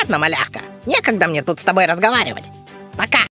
Ладно, малявка, некогда мне тут с тобой разговаривать. Пока.